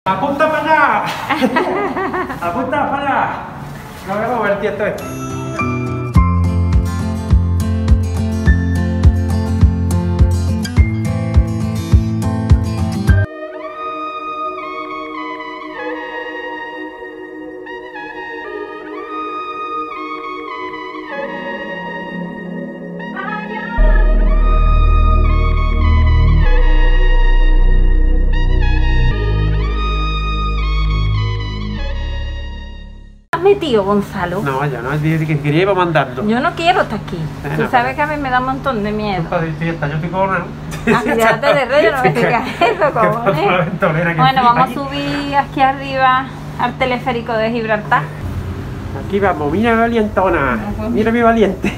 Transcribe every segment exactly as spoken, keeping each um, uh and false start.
¡Apunta para allá! ¡Apunta para allá! No voy a mover, tío, esto es. Metido, Gonzalo. No, yo no, es que quería ir mandando. Yo no quiero estar aquí. Eh, Tú no, sabes que a mí me da un montón de miedo. Yo estoy con una... Accidente de rey, no me digas eso, cojones. Bueno, vamos a subir aquí arriba al teleférico de Gibraltar. Aquí vamos, mira mi valientona. Mira mi valiente.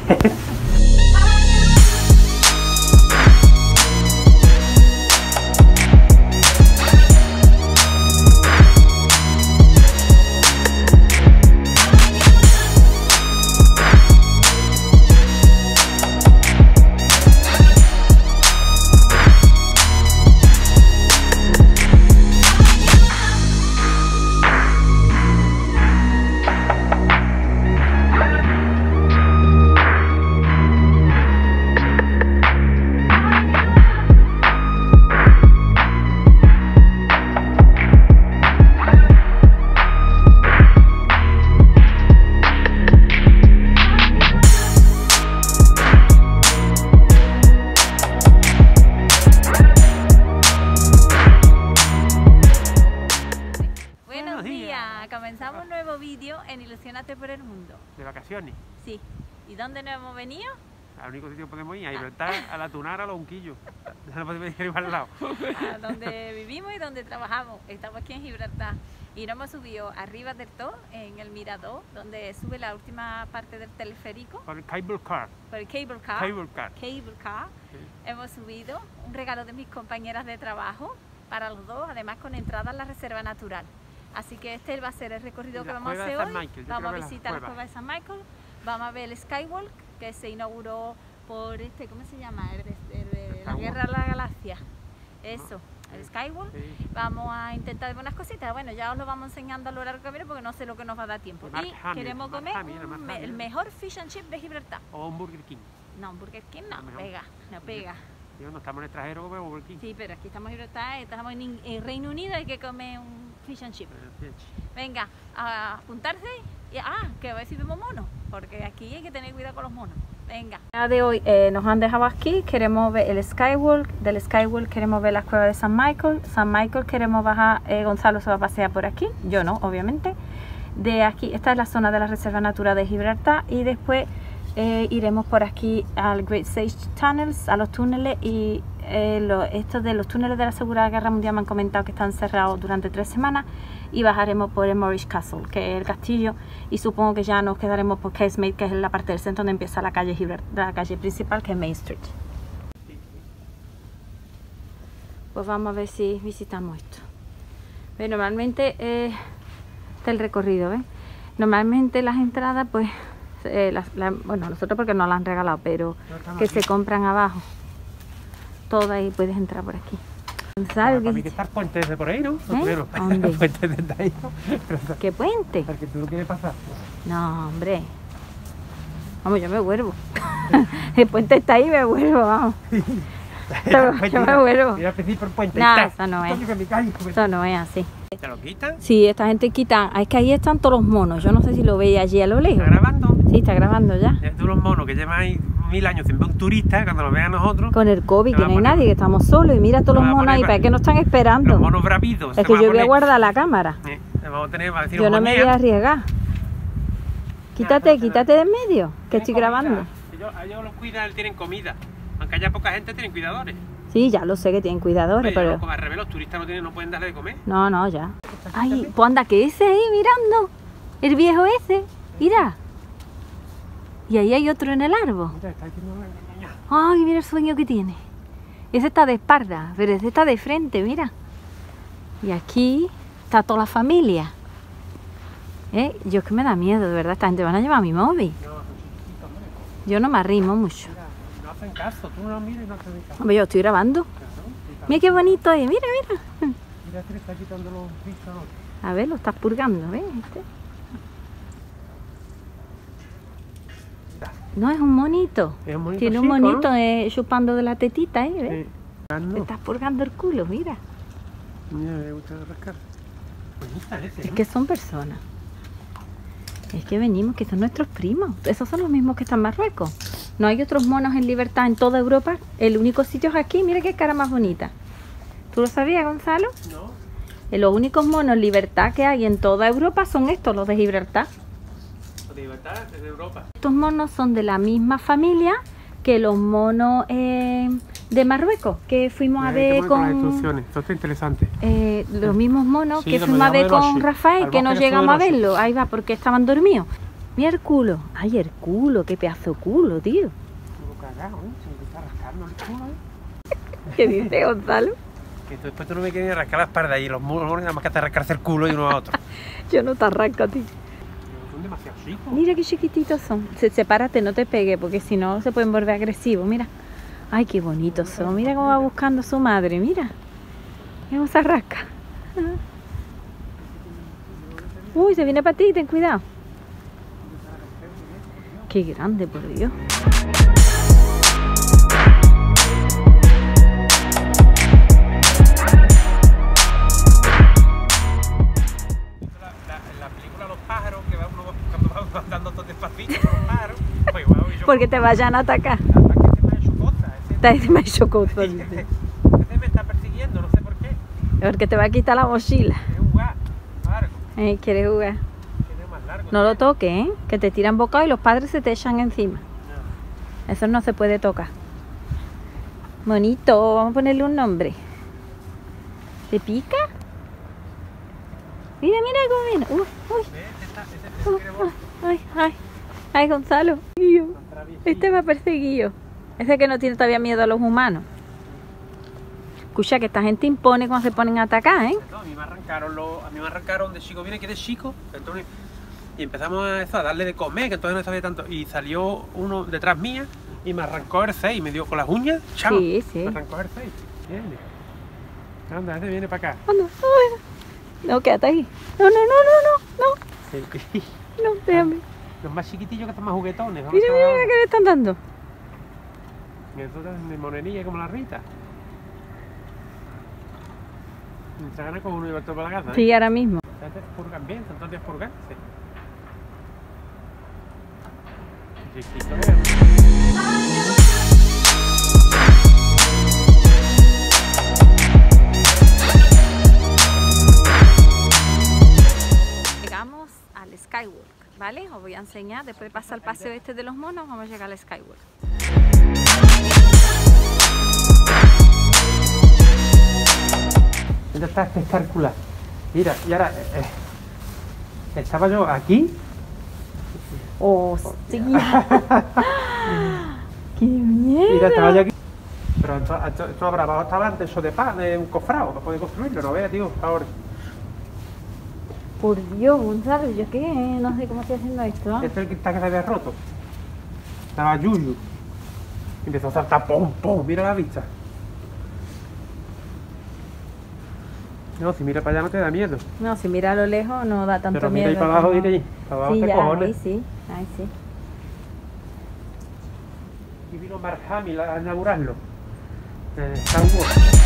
Comenzamos un nuevo vídeo en Ilusiónate por el Mundo. ¿De vacaciones? Sí. ¿Y dónde nos hemos venido? Al único sitio que podemos ir, a Gibraltar, a la Tunara, a los Unquillos. Ya no podemos ir al lado. A donde vivimos y donde trabajamos. Estamos aquí en Gibraltar. Y nos hemos subido arriba del todo, en el mirador, donde sube la última parte del teleférico. Por el cable car. Por el cable car. Cable car. Cable car. Sí. Hemos subido un regalo de mis compañeras de trabajo para los dos, además con entrada a la reserva natural. Así que este va a ser el recorrido que vamos a hacer hoy. Vamos a visitar la cueva de San Michael, vamos a ver el Skywalk, que se inauguró por este, ¿cómo se llama? El de, el de la Guerra de la Galaxia. Eso, el Skywalk. Sí. Vamos a intentar ver unas cositas. Bueno, ya os lo vamos enseñando a lo largo del camino porque no sé lo que nos va a dar tiempo. Y Hamill, queremos comer Hamill, un, el, el mejor fish and chip de Gibraltar. O un Burger King. No, un Burger King no, pega, no pega. Yo no estamos en el extranjero, comemos Burger King. Sí, pero aquí estamos en Gibraltar, estamos en, en Reino Unido, hay que comer un fish and chip. Venga, a apuntarse y ah, que a ver si vemos monos, porque aquí hay que tener cuidado con los monos. Venga. El día de hoy eh, nos han dejado aquí, queremos ver el Skywalk, del Skywalk queremos ver la cueva de San Michael, San Michael queremos bajar, eh, Gonzalo se va a pasear por aquí, yo no, obviamente. De aquí, esta es la zona de la Reserva Natural de Gibraltar y después eh, iremos por aquí al Great Sage Tunnels, a los túneles y eh, lo, estos de los túneles de la Segunda Guerra Mundial me han comentado que están cerrados durante tres semanas y bajaremos por el Moorish Castle, que es el castillo, y supongo que ya nos quedaremos por Casemate, que es la parte del centro donde empieza la calle Gibraltar, la calle principal, que es Main Street. Pues vamos a ver si visitamos esto. Pero normalmente eh, está el recorrido, ¿ves? Normalmente las entradas, pues, eh, las, la, bueno, nosotros porque nos las han regalado, pero que se compran abajo. Todo ahí puedes entrar por aquí. Para mí que está el puente desde por ahí, ¿no? ¿Eh? ¿Dónde? El puente desde ahí, ¿no? ¿Qué puente? Porque tú no quieres pasar. No, hombre. Vamos, yo me vuelvo. El puente está ahí, me vuelvo, vamos. Yo, yo me vuelvo. Mira al principio el puente. No, está. eso no es. Que me callo, eso no es así. ¿Te lo quitan? Sí, esta gente quita. Es que ahí están todos los monos. Yo no sé si lo veis allí a lo lejos. ¿Está grabando? Sí, está grabando ya. Tú los monos que llevan ahí mil años sin ver un turista, cuando lo vean a nosotros. Con el COVID, que no hay nadie, que estamos solos. Y mira todos los monos ahí, ¿para qué nos están esperando? Los monos bravidos. Es que yo voy a guardar la cámara. Eh, vamos a tener, a decir, yo no me voy a arriesgar. Quítate, quítate de en medio, que estoy grabando. Ellos, ellos los cuidan, tienen comida. Aunque haya poca gente, tienen cuidadores. Sí, ya lo sé que tienen cuidadores, pero... pero... Al revés, los turistas no, tienen, no pueden darle de comer. No, no, ya. Ay, pues anda, que ese ahí mirando. El viejo ese, mira. Y ahí hay otro en el árbol. Ay, mira el sueño que tiene. Ese está de espalda, pero ese está de frente, mira. Y aquí está toda la familia. ¿Eh? Yo es que me da miedo, de verdad. Esta gente van a llevar mi móvil. Yo no me arrimo mucho. No hacen caso, tú no lo miras y no hacen caso. Hombre, yo estoy grabando. Mira qué bonito es, mira, mira. Mira, se le está quitando los bichos. A ver, lo estás purgando, ¿ves? Este. No, es un monito. Es un monito Tiene un chico, monito ¿no? eh, chupando de la tetita, ¿eh? ¿Ves? Sí. Ah, no. Te estás purgando el culo, mira. Mira, me gusta rascar. Bonita ese, Es ¿no? que son personas. Es que venimos, que son nuestros primos. Esos son los mismos que están en Marruecos. No hay otros monos en libertad en toda Europa. El único sitio es aquí. Mira qué cara más bonita. ¿Tú lo sabías, Gonzalo? No. Eh, Los únicos monos en libertad que hay en toda Europa son estos, los de Gibraltar. De libertad, desde Europa. Estos monos son de la misma familia que los monos eh, de Marruecos, que fuimos a Mira, ahí te ver ponen las con... instrucciones. Esto está interesante. Eh, los mismos monos Sí, que lo fuimos a ver miramos de con noche, Rafael, al que no bosque de llegamos a noche. verlo. Ahí va, porque estaban dormidos. Mira el culo. Ay, el culo, qué pedazo de culo, tío. Todo cagado, ¿eh? Se me está rascando el culo, ¿eh? ¿Qué dice Gonzalo? Que tú- después tú no me quieres ni rascar la espalda y los monos nada más que hasta rascarse el culo y uno a otro. Yo no te arranco a ti. Son demasiado chicos. Mira qué chiquititos son. Se, sepárate, no te pegue, porque si no se pueden volver agresivos. Mira. Ay, qué bonitos son. Mira cómo va buscando a su madre, mira. Mira cómo se arrasca. Uy, se viene para ti, ten cuidado. Qué grande, por Dios. La, la, en la película Los pájaros, que va uno cuando va andando todo despacito con los pájaros, pues igual yo. Porque te vayan a atacar. Además que ese me ha hecho cosas, ese- Te me chocó todo. ese ese me está persiguiendo, no sé por qué. Porque te va a quitar la mochila. Quiere jugar, largo, Eh, ¿Quieres jugar? quiere más largo. No lo toques, ¿eh? Que te tiran bocado y los padres se te echan encima. No. Eso no se puede tocar. Monito, vamos a ponerle un nombre. ¿Te pica? Mira, mira cómo viene. Uy, uy, ¿Ves? Ese está- ese- ese uy, quiere volar. ay, ay, ay, Gonzalo. Guillo. Tan traviesito. Este va perseguido. Ese que no tiene todavía miedo a los humanos. Escucha que esta gente impone cuando se ponen a atacar, ¿eh? No, a mí me arrancaron los, a mí me arrancaron de chico, viene que de chico, entonces, y empezamos a, eso, a darle de comer, que entonces no sabía tanto, y salió uno detrás mía y me arrancó el seis, me dio con las uñas, chamo, Sí, sí. me arrancó el seis. Viene. Anda, este viene para acá. Anda, ay, no, quédate ahí. No, no, no, no, no, Sí. no, no, déjame. Los más chiquitillos que están más juguetones. Mira, mira, mira que le están dando. Eso es de morenilla como la Rita. Se gana con uno y otro para la casa. ¿eh? Sí, ahora mismo. Entonces purgan bien, son todos días purgarse. Chiquito, ¿eh? Llegamos al Skywalk, ¿vale? Os voy a enseñar, después de pasar el paseo este de los monos, vamos a llegar al Skywalk. Esto está espectacular. Mira, y ahora eh, eh, estaba yo aquí. ¡Hostia! ¡Qué miedo! Mira, estaba yo aquí. Pero esto, esto, esto habrá abajo estaba antes eso de paz, de un cofrado, para poder construirlo, no veas, tío, ahora. Por Dios, Gonzalo, yo qué, no sé cómo estoy haciendo esto. ¿eh? Este es el cristal que se había roto. Estaba Yuyu. Y empezó a saltar, pum, pum, mira la vista. No, si mira para allá no te da miedo. No, si mira a lo lejos no da tanto Pero miedo. mira ahí para abajo, como- diré, para abajo Sí, te ya, cojones. ahí sí, ahí sí. Y vino Mark Hamill a inaugurarlo. Eh, Star Wars.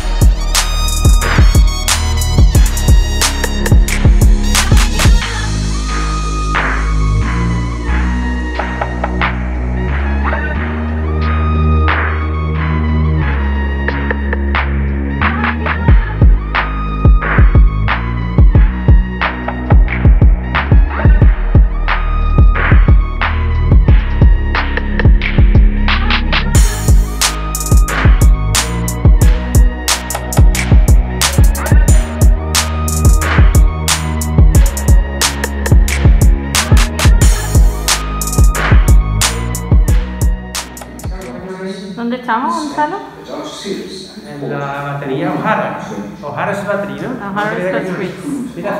¿Dónde estamos, Gonzalo? En la batería O'Hara. O'Hara es batería, ¿no? O'Hara Batería de Scotch cañón. Breeze. Mira.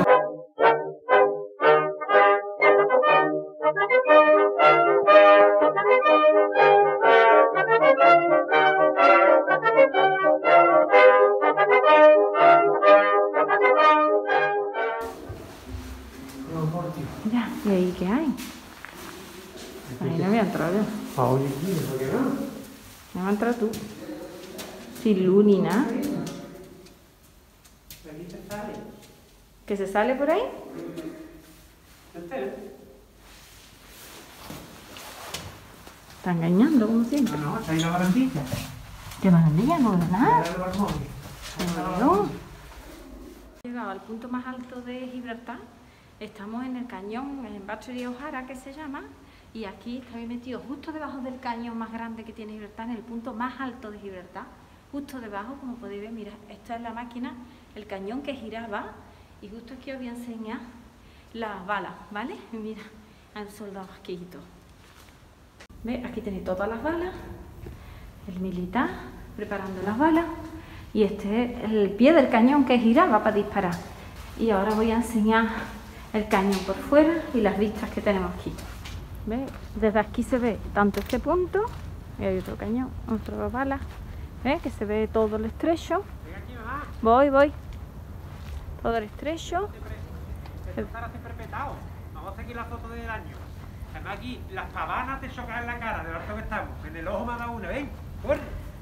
Mira, ¿y ahí qué hay? Ahí no voy a entrar yo. ¿por qué no? No vas a entrar tú. Sin luz ni nada. ¿Que se sale por ahí? Está engañando, como siempre. No, no, está ahí la barandilla. ¿Qué barandilla? No veo nada. Mira el balcón. No. Llegado al punto más alto de Gibraltar. Estamos en el cañón, en Battery O'Hara, que se llama. Y aquí está metido justo debajo del cañón más grande que tiene Gibraltar, en el punto más alto de Gibraltar. Justo debajo, como podéis ver, mira, esta es la máquina, el cañón que giraba. Y justo aquí os voy a enseñar las balas, ¿vale? Y mira, han soldado aquí y todo. ¿Ves? Aquí tenéis todas las balas. El militar preparando las balas. Y este es el pie del cañón que giraba para disparar. Y ahora voy a enseñar el cañón por fuera y las vistas que tenemos aquí. ¿Ves? Desde aquí se ve tanto este punto, y hay otro cañón, otra bala. ¿Ves? Que se ve todo el estrecho. Voy, voy. Todo el estrecho. Esto estará siempre petado. Vamos a hacer aquí la foto del año. Además aquí las pavanas te chocan en la cara, de lo harto que estamos. En el ojo me ha dado una, ven, corre.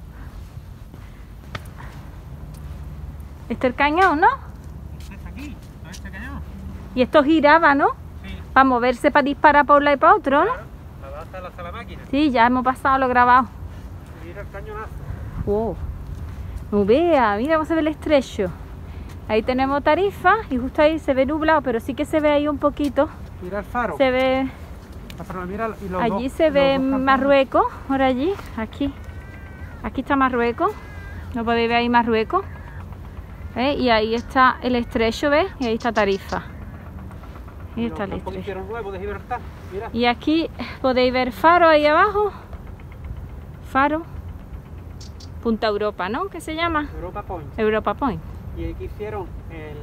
Este es el cañón, ¿no? Este está aquí, ¿no es este cañón? Y esto giraba, ¿no? Sí. Para moverse, para disparar por un lado y para otro, ¿no? Claro, para hasta la sala máquina. Sí, ya hemos pasado lo grabado. Mira el cañonazo. Wow. No vea, mira cómo se ve el estrecho. Ahí tenemos Tarifa y justo ahí se ve nublado, pero sí que se ve ahí un poquito. Mira el faro. Se ve... Mira, y los allí dos, se ve los dos Marruecos, por allí, aquí. Aquí está Marruecos. No podéis ver ahí Marruecos. ¿Ves? Y ahí está el estrecho, ¿ves? Y ahí está Tarifa. Ahí y está los el campos que estrecho. hicieron nuevos de Gibraltar. Mira. Y aquí podéis ver Faro ahí abajo. Faro. Punta Europa, ¿no? ¿Qué se llama? Europa Point. Europa Point. Y aquí hicieron el...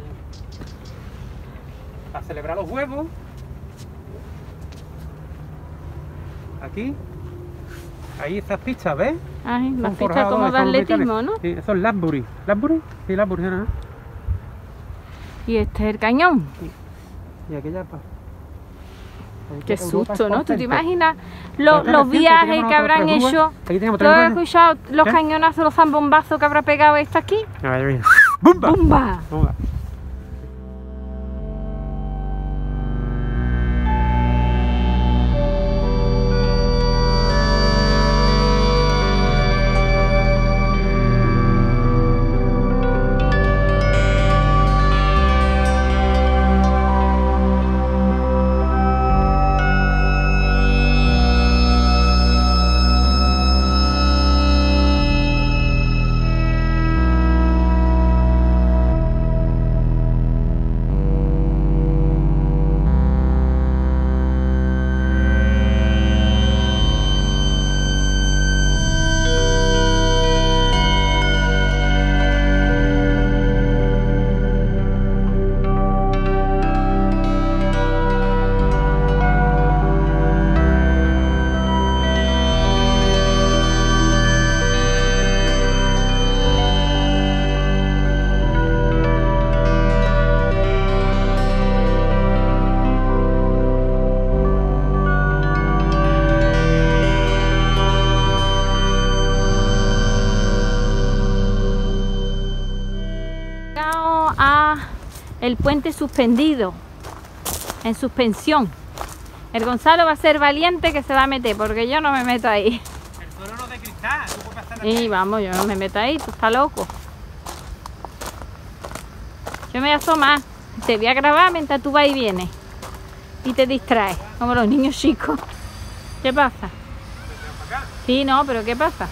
para celebrar los huevos. Aquí. Ahí estas pistas, ¿ves? Ay, Son las pistas forjados, como de son atletismo, brutales. ¿no? Sí, eso es Ladbury. ¿Ladbury? Sí, Ladbury, ¿no? Y este es el cañón. Y aquella pa. Qué susto, ¿no? ¿Tú te imaginas Pero lo- este los reciente, viajes tenemos que otra- habrán otra grúa. hecho? Aquí tenemos ¿Tú otra has grúa. escuchado los ¿Qué? cañonazos, los zambombazos que habrá pegado esto aquí? A ver, mira. ¡Bumba! ¡Bumba! Bumba. El puente suspendido, en suspensión. El Gonzalo va a ser valiente que se va a meter, porque yo no me meto ahí. El suelo no es de cristal, tú puedes pasar Y vamos, yo no me meto ahí, tú estás loco. Yo me voy a asomar, te voy a grabar mientras tú vas y vienes. Y te distraes, como los niños chicos. ¿Qué pasa? Sí, no, pero ¿qué pasa?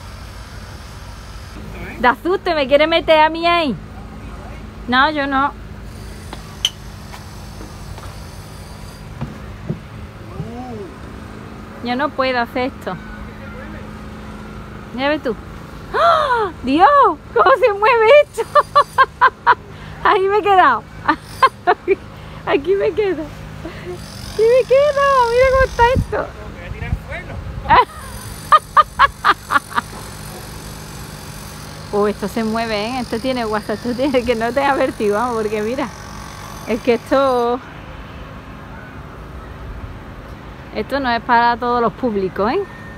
Da susto, ¿me quiere meter a mí ahí? No, yo no. Yo no puedo hacer esto. Ya ves tú. ¡Oh, Dios! ¿Cómo se mueve esto? Ahí me he quedado. Aquí me quedo. Aquí me quedo. Mira cómo está esto. Me voy a tirar al suelo. Oh, esto se mueve, ¿eh? Esto tiene WhatsApp, esto tiene que no te ha vertido, vamos, porque mira, es que esto... Esto no es para todos los públicos, ¿eh?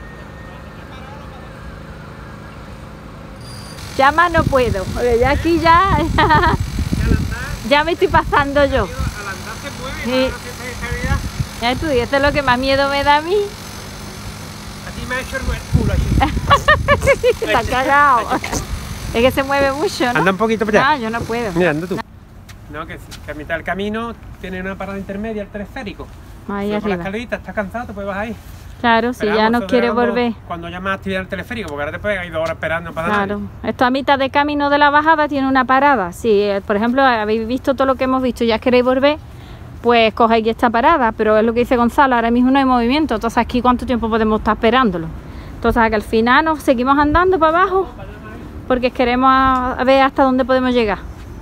Ya más no puedo, porque ya aquí ya, ya, ya me estoy pasando yo. Al andar se mueve, Sí. no siempre hay estabilidad. Ya tú, y esto es lo que más miedo me da a mí. Así me ha hecho el culo así. Está cagado. Es que se mueve mucho, ¿no? Anda un poquito para allá. Ah, yo no puedo. Mira, anda tú. No, que, sí, que a mitad del camino tiene una parada intermedia, el teleférico. Ahí Sube por la arriba. escalerita, estás cansado, te puedes bajar ahí. Claro, si Pero ya vamos, no eso quiere será cuando- volver. Cuando ya más actividad en el teleférico, porque ahora te puedes ir dos horas esperando para nada. Claro, esto a mitad de camino de la bajada tiene una parada. Si, eh, por ejemplo, habéis visto todo lo que hemos visto y ya queréis volver, pues cogéis esta parada. Pero es lo que dice Gonzalo, ahora mismo no hay movimiento. Entonces, aquí ¿cuánto tiempo podemos estar esperándolo? Entonces, que al final nos seguimos andando para abajo porque queremos a- a ver hasta dónde podemos llegar.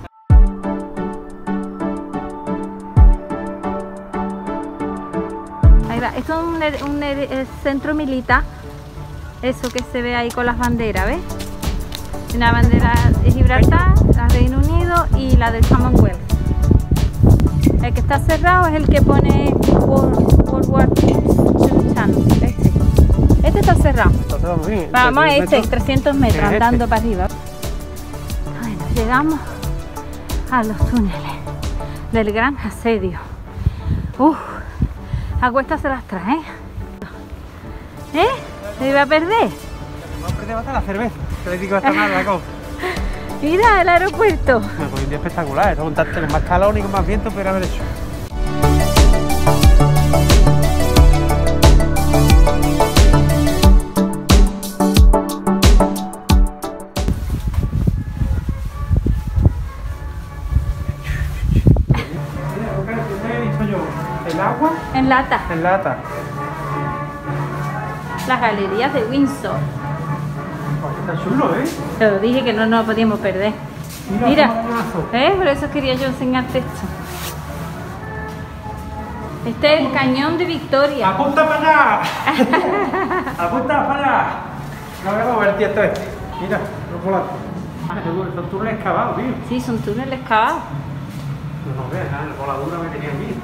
Ahí va. Esto es un, er- un er- eh, centro militar. Eso que se ve ahí con las banderas, ¿ves? Una bandera de Gibraltar, la de Reino Unido y la del Commonwealth. El que está cerrado es el que pone World, World War dos Channel. Este. Este está cerrado. Entonces vamos bien. Vamos a Entonces, este, metros. trescientos metros, Es andando este. para arriba. Bueno, llegamos a los túneles del gran asedio. Uf, a cuesta se las trae, ¿eh? ¿Eh? ¿Se iba a perder? Vamos a perder hasta la cerveza. Te le digo esta nada la cosa. Mira el aeropuerto. Me fue un día espectacular, esto contarte con más calor y con más viento, pero haber hecho. El agua En lata. en lata. Las galerías de Windsor. Está chulo, ¿eh? Te lo dije que no nos podíamos perder. Mira, Mira, qué balonazo. ¿eh? Por eso quería yo enseñarte esto. Este es el cañón de Victoria. ¡Apunta para allá! ¡Apunta para allá! No voy a mover el tío este. Mira, los volantes. Son túneles excavados, tío. Sí, son túneles cavados. No, no veas, nada, la voladura que tenía aquí.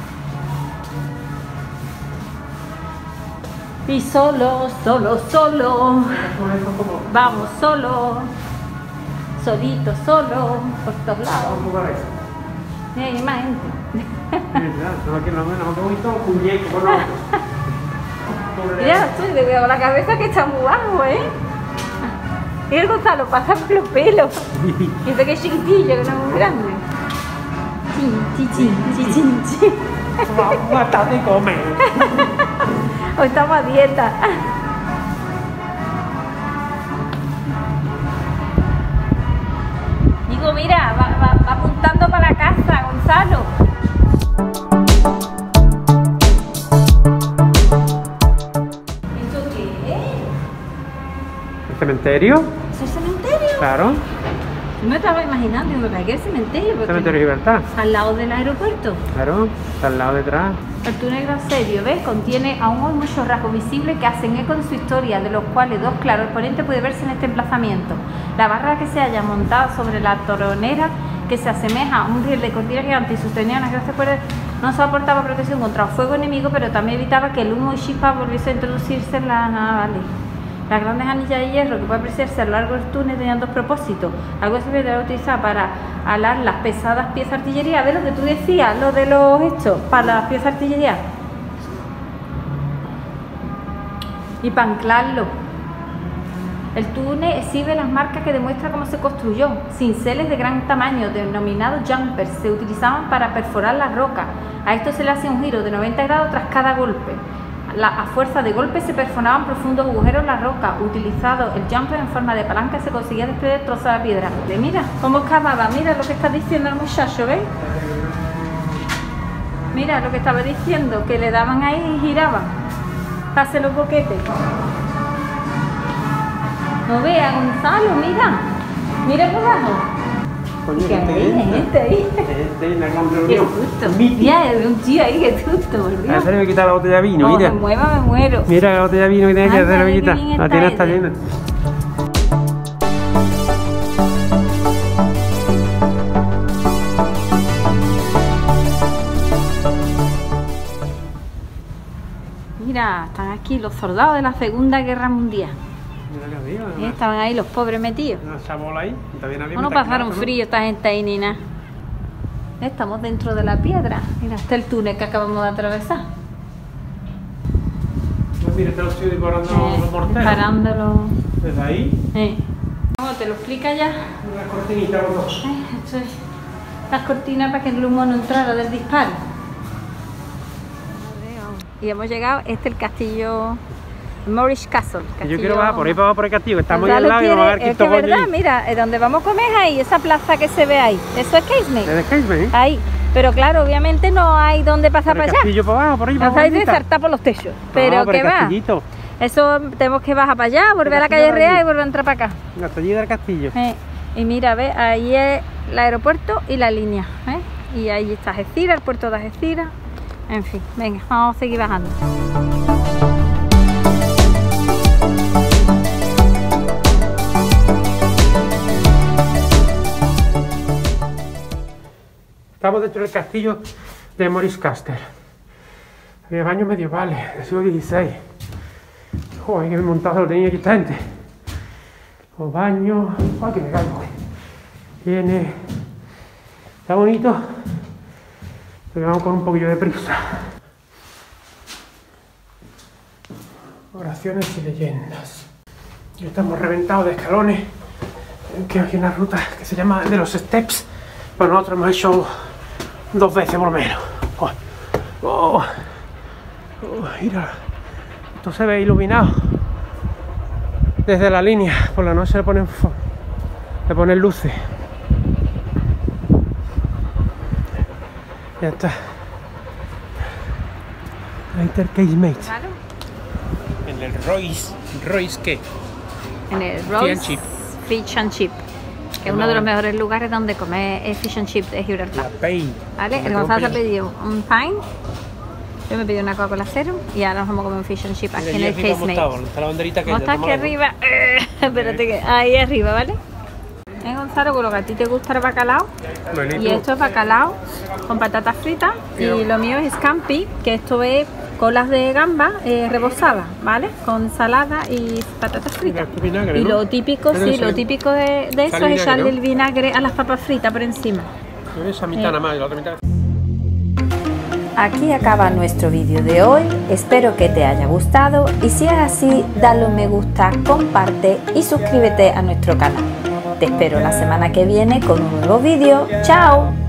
Y solo, solo, solo. Esto es como... Vamos solo. Solito, solo. Por todos lados. un lugar ahí. Y hay más gente. Mira, solo que no me no, que bonito muñeco por lo Mira, estoy le veo la cabeza que está muy bajo, ¿eh? Y el Gonzalo pasa por los pelos. Y ve que es chiquitillo, que no es muy grande. Chin, chin, chin, chin, chin. Vamos a matar de comer. Hoy estamos a dieta. Digo, mira, va, va, va apuntando para la casa, Gonzalo. ¿Esto qué es? ¿El cementerio? ¿Es el cementerio? Claro. Yo me estaba imaginando, digo, que aquí es el cementerio. porque Cementerio de Libertad. al lado del aeropuerto. Claro, está al lado detrás. El túnel Gran Asedio, ¿ves? Contiene aún hoy muchos rasgos visibles que hacen eco de su historia, de los cuales dos claros exponentes puede verse en este emplazamiento. La barra que se halla montada sobre la toronera, que se asemeja a un riel de cordillera gigante y sostenía unas grandes cuerdas, no solo aportaba protección contra el fuego enemigo, pero también evitaba que el humo y chispa volviese a introducirse en la nave. Las grandes anillas de hierro que puede apreciarse a lo largo del túnel tenían dos propósitos. Algo se era utilizar para alar las pesadas piezas de artillería. ¿Ves lo que tú decías? Lo de los hechos, para las piezas de artillería. Y para anclarlo. El túnel exhibe las marcas que demuestran cómo se construyó. Cinceles de gran tamaño, denominados jumpers, se utilizaban para perforar la roca. A esto se le hacía un giro de noventa grados tras cada golpe. La, a fuerza de golpes se perforaban profundos agujeros en la roca. Utilizado el jumper en forma de palanca, se conseguía desprender trozos de la piedra. De, mira cómo excavaba, mira lo que está diciendo el muchacho, ¿ves? Mira lo que estaba diciendo, que le daban ahí y giraban. Pase los boquetes. No vea, Gonzalo, mira. Mira por abajo. Coño, ¿Qué hay? Gente ahí. Este es la gran Qué reunión. susto. Mítico. Mira, hay un tío ahí, qué susto, por A Dios. hacer me quitar la botella de vino, No, mira. me mueva, me muero. Mira la botella de vino que tienes que Anda, hacer, qué amiguita. bien La está tiene está este. llena. Mira, están aquí los soldados de la Segunda Guerra Mundial. Mira que arriba, ¿Eh? Estaban ahí los pobres metidos. Una chabola ahí. También había No pasaron frío esta gente ahí ni nada. Estamos dentro de la piedra. Mira, está el túnel que acabamos de atravesar. Pues mira, te lo estoy decorando Eh, los morteros. Parándolo. Desde ahí. Eh. ¿Cómo te lo explica ya? Una cortinita los dos. Eh, esto es las cortinas para que el humo no entrara del disparo. Y hemos llegado, este es el castillo Moorish Castle. Castillo, Yo quiero bajar por ahí para por el castillo, que está muy ya al lo lado y tiene, vamos a ver qué es que esto verdad, mira, es donde vamos a comer es ahí, esa plaza que se ve ahí. Eso es Casement. ¿Desde Casement? Ahí. Pero claro, obviamente no hay donde pasar Por el para allá. castillo para abajo, por ahí, Nos para hay de abajo. saltar por los techos. Pero por ¿qué el va? castillito. Eso tenemos que bajar para allá, volver a la castillo calle de Real allí. y volver a entrar para acá. El castillo del castillo. Eh, y mira, ve, ahí es el aeropuerto y la línea. ¿eh? Y ahí está Algeciras, el puerto de Algeciras. En fin, venga, vamos a seguir bajando. Estamos dentro del castillo de Moorish Castle. Había baños medievales del siglo dieciséis. Joder, qué montado lo tenía aquí esta gente. Los baños. Ay, que me caigo. Tiene. Está bonito. Pero vamos con un poquillo de prisa. Oraciones y leyendas. Y estamos reventados de escalones. Que hay una ruta que se llama de los Steps. Pues nosotros hemos hecho dos veces por lo menos. Oh, oh, oh, mira, esto se ve iluminado desde la línea. Por la noche le ponen, le ponen luces. Ya está. Later Casement. Claro. En el Royce. ¿Royce qué? En el Fish Rose and Chip. Fish and Chip, que es uno de los mejores lugares donde comer es Fish and Chip de Gibraltar. La Pain. ¿Vale? El Gonzalo se ha pedido un pint, yo me pedí una Coca-Cola cero y ahora nos vamos a comer un Fish and Chip aquí en el Casement. Está la banderita que ¿Cómo está aquí arriba? Eh, espérate que ahí arriba, ¿vale? Eh, Gonzalo, con lo que a ti te gusta el bacalao. Buenito. Y esto es bacalao con patatas fritas. Y lo mío es scampi, que esto es colas de gamba eh, rebozadas, ¿vale? Con ensalada y patatas fritas. Vinagre, Y ¿no? lo típico, Pero sí, eso lo es- típico de, de eso sal y es echarle vinagre, ¿no? el vinagre a las papas fritas por encima. Esa mitad nada más y la otra mitad. Aquí acaba nuestro vídeo de hoy, espero que te haya gustado y si es así, dale un me gusta, comparte y suscríbete a nuestro canal. Te espero la semana que viene con un nuevo vídeo. ¡Chao!